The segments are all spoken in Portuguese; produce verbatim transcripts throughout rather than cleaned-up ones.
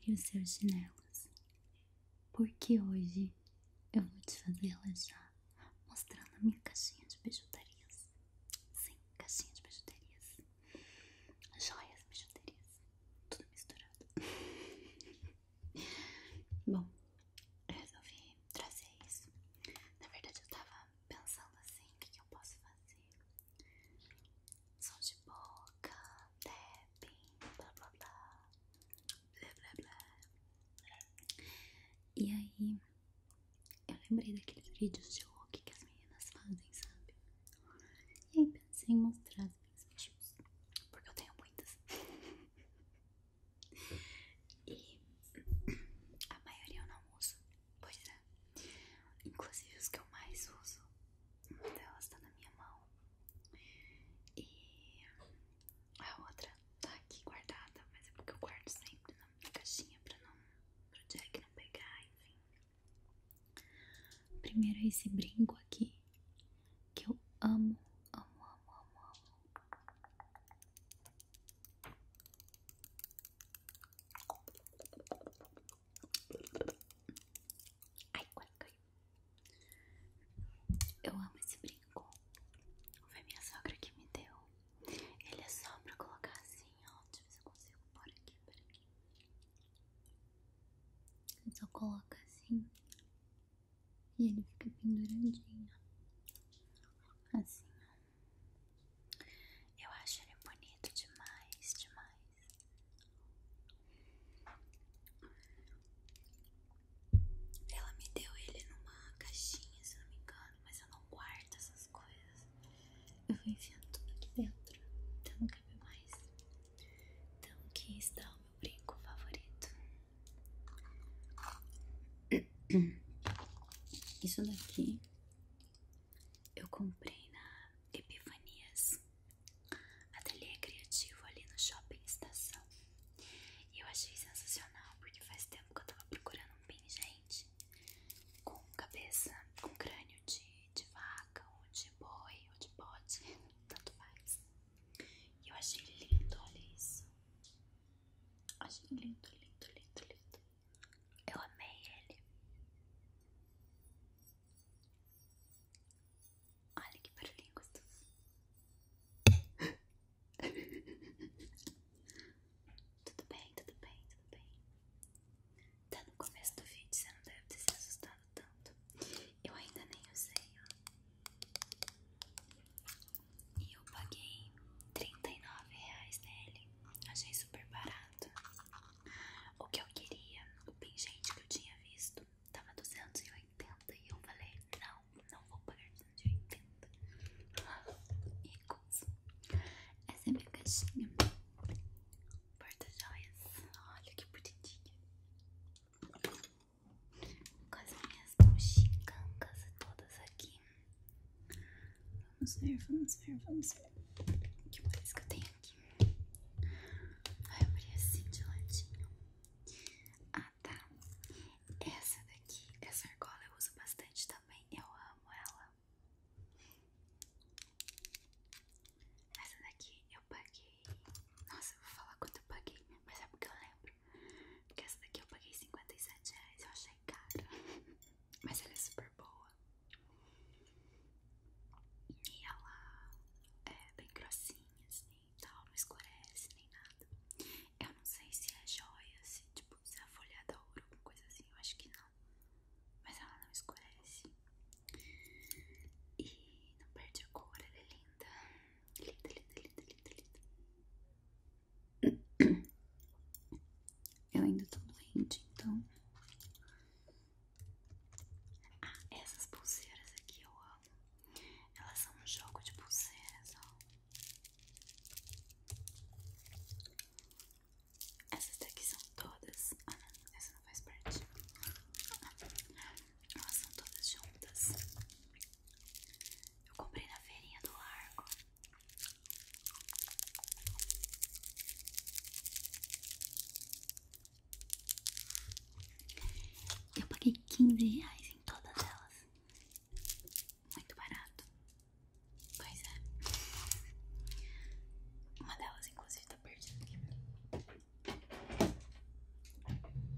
e os seus chinelos, porque hoje eu vou te fazer relaxar mostrando a minha caixinha de bijuterias. Sim, caixinha de bijuterias, joias, bijuterias, tudo misturado. Bom, eu resolvi trazer isso. Na verdade eu tava pensando assim, o que, que eu posso fazer? Som de boca, tapping, blá blá blá, blá blá blá. E aí eu lembrei daqueles vídeos de look que as meninas fazem, sabe? E aí pensei em mostrar as minhas bijus, porque eu tenho muitas. E a maioria eu não uso, pois é. Inclusive os que eu mais uso, uma delas tá na minha mão e a outra tá aqui guardada, mas é porque eu guardo sempre na minha caixinha pra não, pro Jack não pegar, enfim. Primeiro é esse brinco aqui, que eu amo, amo, amo, amo, amo. Ai, quase caiu. Eu amo esse brinco. Foi minha sogra que me deu. Ele é só pra colocar assim, ó. Deixa eu ver se eu consigo pôr aqui, peraí. Ele só coloca assim e ele fica penduradinho. Assim, ó. Eu acho ele bonito demais, demais. Ela me deu ele numa caixinha, se eu não me engano, mas eu não guardo essas coisas. Eu vou enfiando tudo aqui dentro, até não caber mais. Então aqui está o meu brinco favorito. Isso daqui eu comprei na Epifanias, ateliê criativo ali no Shopping Estação. E eu achei sensacional, porque faz tempo que eu tava procurando um pingente com cabeça, com crânio de, de vaca, ou de boi, ou de bode, tanto faz. E eu achei lindo, olha isso. Achei lindo, lindo, lindo, lindo. Eu amei ele. Olha que barulhinho gostoso. Tudo bem, tudo bem, tudo bem. Tá no começo do vídeo, você não deve ter se assustado tanto. Eu ainda nem usei, ó. E eu paguei trinta e nove reais nele. Achei super barato. O que eu queria, o pingente que eu tinha visto, tava duzentos e oitenta. E eu falei, não, não vou pagar duzentos e oitenta. E recuso. Essa é a minha caixinha. Porta-joias. Olha que bonitinha. Com as minhas buchicancas todas aqui. Vamos ver, vamos ver, vamos ver. O que mais que eu tenho aqui? Vai abrir assim de ladinho. Ah, tá. Essa daqui, essa argola eu uso bastante também. Eu amo ela. Essa daqui eu paguei. Nossa, eu vou falar quanto eu paguei, mas é porque eu lembro. Porque essa daqui eu paguei cinquenta e sete reais. Eu achei caro. Mas ela é super boa. E ela é bem grossinha assim e tal. Não escurece nem nada. Eu não sei se é joia, se tipo, se é folhada a ouro, alguma coisa assim. Eu acho que não. Mas ela não escurece. E não perde a cor, ela é linda. Linda, linda, linda, linda, linda. Eu ainda tô doente, então. Ah, essas pulseiras aqui eu amo. Elas são um jogo de pulseiras, ó. Essas daqui são todas. Ah, não, essa não faz parte. Elas são todas juntas. Eu comprei na feirinha do Largo. Eu paguei quinze reais em todas elas. Muito barato. Pois é. Uma delas, inclusive, tá perdida aqui.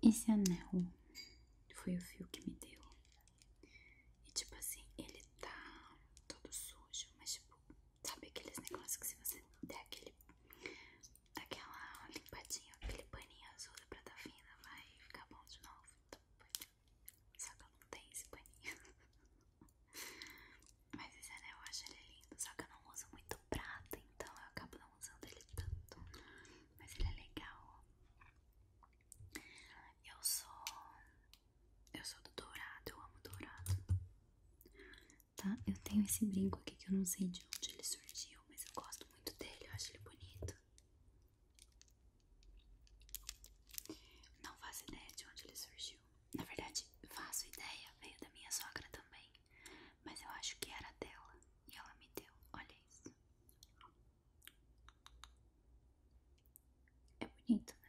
Esse anel foi o fio que me deu. E tipo assim, ele tá todo sujo, mas tipo, sabe aqueles negócios que se você der aquele, aquela limpadinha, aquele paninho azul da prata fina, vai ficar bom de novo. Então, só que eu não tenho esse paninho. Mas esse anel eu acho ele lindo, só que eu não uso muito prata, então eu acabo não usando ele tanto. Mas ele é legal. Eu sou... Eu sou do dourado, eu amo dourado. Tá? Eu tenho esse brinco aqui que eu não sei de onde ele surgiu, mas eu gosto muito dele, eu acho ele bonito. Não faço ideia de onde ele surgiu. Na verdade, faço ideia, veio da minha sogra também. Mas eu acho que era dela e ela me deu. Olha isso. É bonito, né?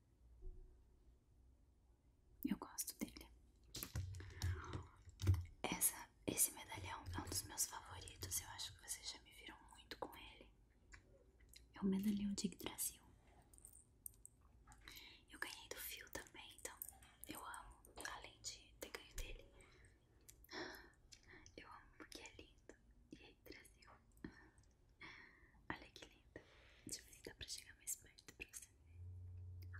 Eu gosto dele. Essa, esse medalhão é um dos meus favoritos. Eu acho que vocês já me viram muito com ele. É o medalhão de Yggdrasil. Eu ganhei do fio também, então eu amo. Além de ter ganho dele, eu amo porque é lindo. E Yggdrasil. Olha que linda. Deixa eu ver se dá pra chegar mais perto pra você ver.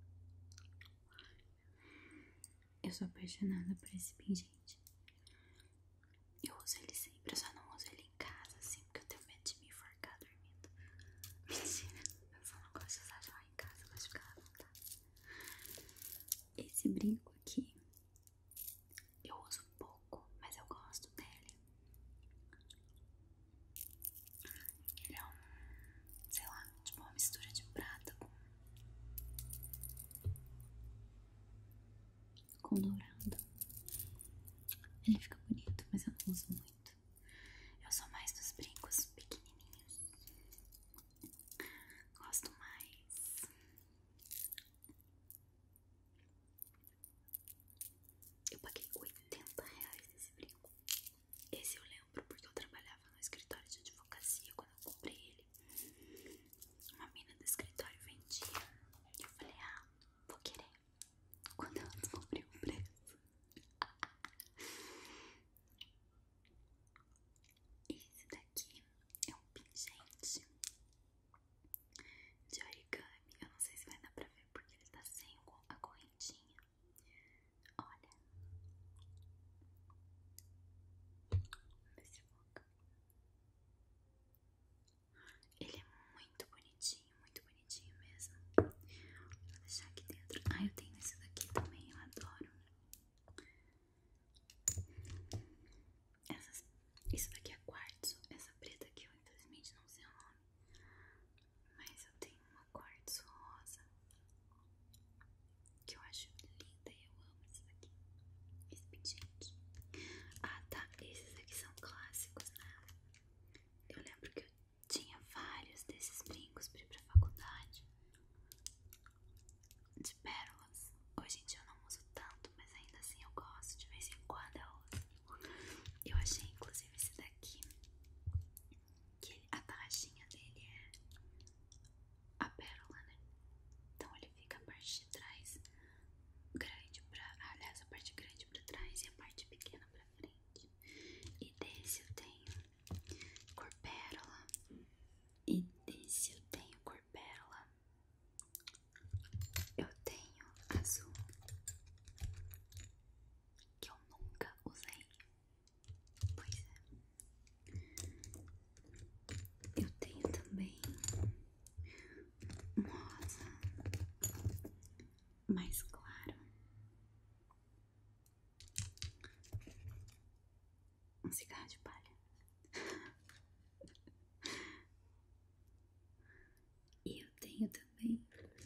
Eu sou apaixonada por esse pingente. Eu uso ele sempre, eu só não uso ele em casa, assim, porque eu tenho medo de me enforcar dormindo. Mentira, eu só não gosto de usar joia em casa, eu gosto de ficar à vontade. Esse brinco aqui, eu uso pouco, mas eu gosto dele. Ele é um, sei lá, tipo uma mistura de prata com, com dourado. Ele fica bonito, mas eu não uso muito. Eu sou mais dos brincos pequenininhos. Gosto mais. Eu paguei oitenta reais nesse brinco. Esse eu lembro porque eu trabalhava no escritório de advocacia quando eu comprei ele. Uma mina do escritório vendia. E eu falei, ah, vou querer. Quando ela descobriu o preço. Esse daqui é um pingente de origami. Eu não sei se vai dar pra ver porque ele tá sem a correntinha. Olha. Vamos ver se foca. Ele é muito bonitinho, muito bonitinho mesmo. Vou deixar aqui dentro. Ah, eu tenho esse daqui também, eu adoro. Essas, isso daqui é quartzo. Essa preta aqui eu infelizmente não sei o nome. Mas eu tenho uma quartzo rosa que eu acho linda e eu amo esse daqui. Esse pingente. Ah tá, esses aqui são clássicos, né? Eu lembro que eu tinha vários desses brincos pra ir pra faculdade. De pérolas. Hoje em dia eu não uso tanto, mas ainda assim eu gosto. De vez em quando eu uso. Eu achei inclusive esse daqui, que ele, a tarraxinha dele é a pérola, né? Então ele fica a parte de trás grande pra... Aliás, a parte grande pra trás e a parte pequena pra frente. E desse eu tenho cor pérola. E desse eu tenho cor pérola. Eu tenho azul, que eu nunca usei. Pois é. Eu tenho também um rosa mais claro. Um cigarro de palha. E eu tenho também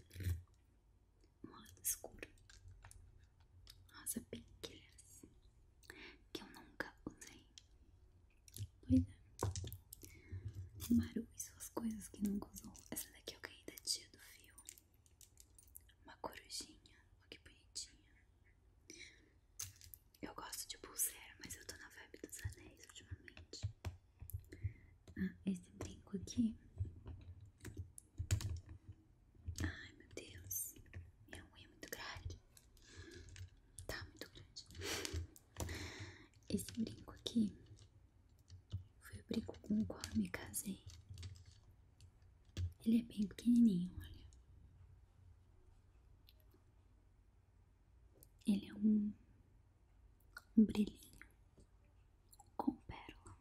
um rosa escuro. Rosa pink, aliás, que eu nunca usei. Pois é. Maru e suas coisas que nunca usou. Essa daqui eu ganhei da tia do fio. Uma corujinha. Olha que bonitinha. Eu gosto de pulseira, mas eu tô na vibe dos anéis ultimamente. Ah, esse brinco aqui. Ai, meu Deus. Minha unha é muito grande. Ele é bem pequenininho, olha. Ele é um, um brilhinho com pérola.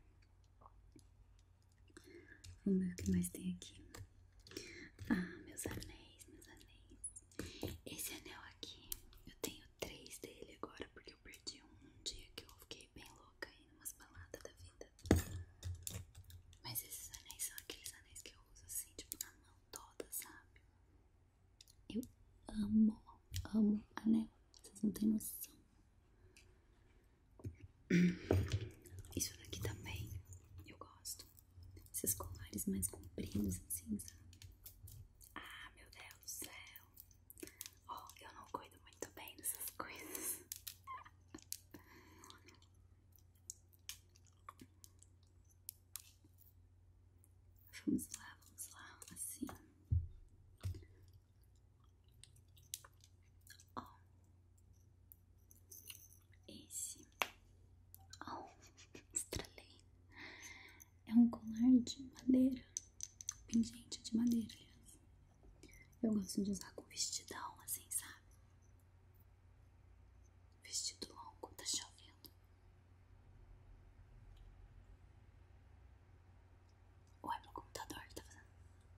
Vamos ver o que mais tem aqui. Ah, meus anéis, meus anéis. Esse anel aqui, eu tenho três dele agora, porque eu perdi um, um dia que eu fiquei bem louca aí numas baladas da vida. Mas esses anéis são aqueles anéis que eu uso assim, tipo, na mão toda, sabe? Eu amo, amo anel. Vocês não têm noção. Isso daqui também eu gosto. Esses colares mais compridos assim, sabe? Ah, meu Deus do céu. Ó, eu não cuido muito bem dessas coisas. Vamos lá, vamos lá, assim. Ó. Esse. Ó, estralei. É um colar de madeira. Pingente de madeira, aliás. Eu gosto de usar com vestidão, assim, sabe? Vestido longo, tá chovendo. Ou é meu computador que tá fazendo?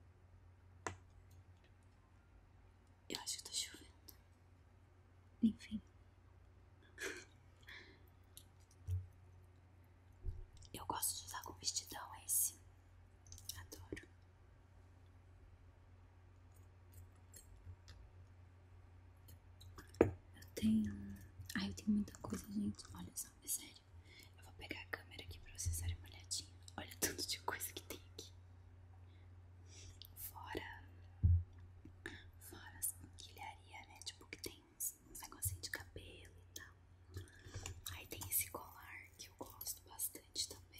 Eu acho que tá chovendo. Enfim. Eu gosto de usar com vestidão esse. Adoro. Eu tenho... Ai, eu tenho muita coisa, gente. Olha só, é sério. Eu vou pegar a câmera aqui pra vocês darem uma olhadinha. Olha tanto de coisa que tem aqui. Fora... Fora as quinquilharia, né? Tipo, que tem uns, uns negocinhos de cabelo e tal. Aí tem esse colar que eu gosto bastante também.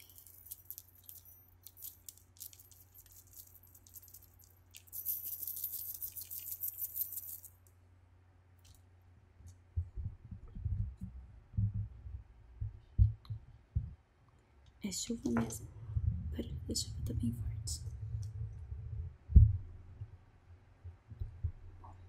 É chuva mesmo. O barulho da chuva tá bem forte. Bom,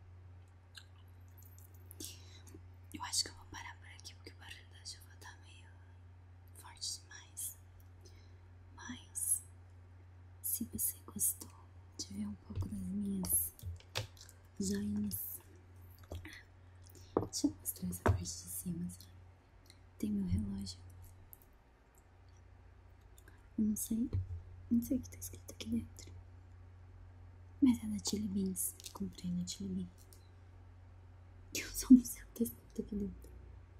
eu acho que eu vou parar por aqui porque o barulho da chuva tá meio forte demais. Mas, se você gostou de ver um pouco das minhas joinhas, deixa eu mostrar essa parte de cima, sabe? Tem meu relógio. Eu não sei, não sei o que tá escrito aqui dentro. Mas é da Chili Beans. Comprei na Chili Beans. Eu só não sei o que tá escrito aqui dentro.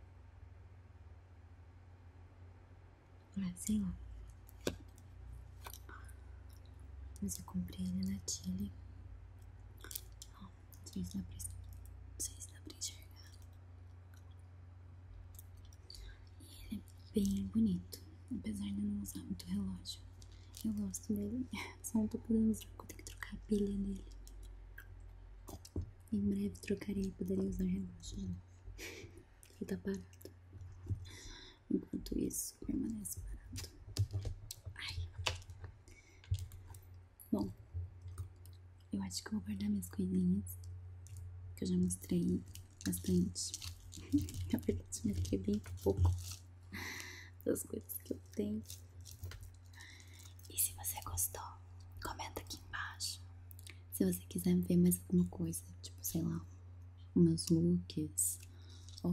Ah, sei lá. Mas eu comprei ele na Chili. Ó, não sei se dá pra, não sei se dá pra enxergar. E ele é bem bonito. Apesar de eu não usar muito relógio. Eu gosto dele. Só não tô podendo usar porque eu tenho que trocar a pilha dele. Em breve trocarei e poderei usar relógio de novo. Ele tá parado. Enquanto isso, permanece parado. Ai. Bom, eu acho que eu vou guardar minhas coisinhas. Que eu já mostrei bastante. Na verdade, eu mostrei bem pouco das coisas que eu tenho. E se você gostou, comenta aqui embaixo. Se você quiser ver mais alguma coisa, tipo, sei lá, meus looks, ou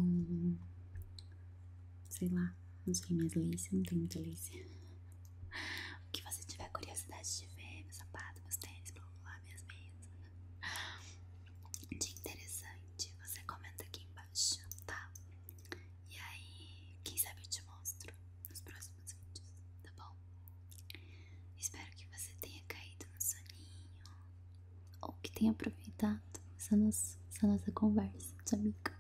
sei lá, não sei, minhas laces, não tem muita lace. O que você tiver curiosidade de ver, meu sapato, meus tênis, blá blá blá, minhas meias, de interessante, você comenta aqui embaixo, tá? E aí, quem sabe eu te mostro nos próximos vídeos, tá bom? Espero que você tenha caído no soninho, ou que tenha aproveitado essa nossa, essa nossa conversa de amiga.